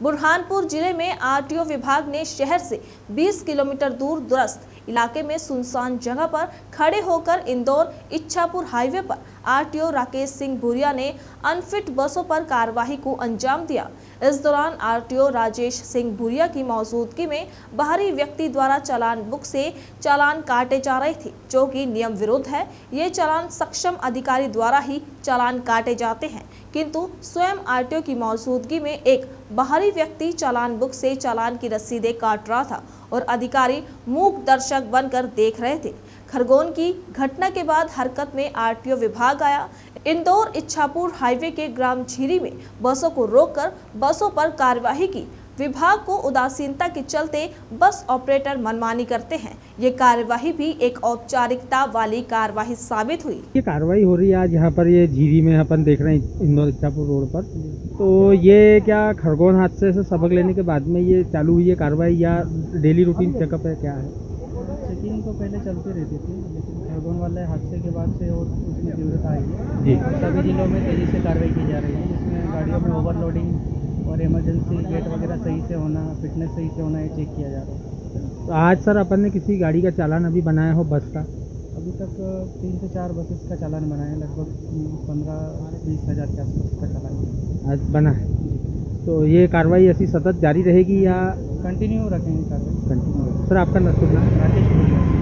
बुरहानपुर जिले में आरटीओ विभाग ने शहर से 20 किलोमीटर दूर दूरस्थ इलाके में सुनसान जगह पर खड़े होकर इंदौर इच्छापुर हाईवे पर आरटीओ राकेश सिंह भूरिया ने अनफिट बसों पर कार्रवाई को अंजाम दिया। इस दौरान आरटीओ राजेश सिंह भूरिया की मौजूदगी में बाहरी व्यक्ति द्वारा चालान बुक से चालान काटे जा रहे थे, जो कि नियम विरुद्ध है। ये चालान सक्षम अधिकारी द्वारा ही चालान काटे जाते हैं, किंतु स्वयं आरटीओ की मौजूदगी में एक बाहरी व्यक्ति चालान बुक से चालान की रसीदें काट रहा था और अधिकारी मूक दर्शक बनकर देख रहे थे। खरगोन की घटना के बाद हरकत में आरटीओ विभाग आया। इंदौर इच्छापुर हाईवे के ग्राम झीरी में बसों को रोककर बसों पर कार्यवाही की। विभाग को उदासीनता के चलते बस ऑपरेटर मनमानी करते हैं। ये कार्यवाही भी एक औपचारिकता वाली कार्यवाही साबित हुई। ये कार्रवाई हो रही है आज यहाँ पर, ये झीरी में अपन देख रहे हैं इंदौर इच्छापुर रोड पर। तो ये क्या खरगोन हादसे से सबक लेने के बाद में ये चालू हुई है कार्रवाई या डेली रूटीन चेकअप है, क्या है? चेकिंग तो पहले चलती रहती थी, लेकिन खरगोन वाले हादसे के बाद से और उसमें जरूरत आई है जी। सभी जिलों में तेज़ी से कार्रवाई की जा रही है, जिसमें गाड़ियों में ओवरलोडिंग और इमरजेंसी गेट वगैरह सही से होना, फिटनेस सही से होना, ये चेक किया जा रहा है। तो आज सर अपन ने किसी गाड़ी का चालान अभी बनाया हो बस का? अभी तक 3 से 4 बसेस का चालान बना है, लगभग 15-20 हज़ार के आसपास का चालान आज बना है। तो ये कार्रवाई ऐसी सतत जारी रहेगी या कंटिन्यू रखेंगे कार्रवाई? कंटिन्यू? सर आपका शुभ नाम? राकेश भूरिया।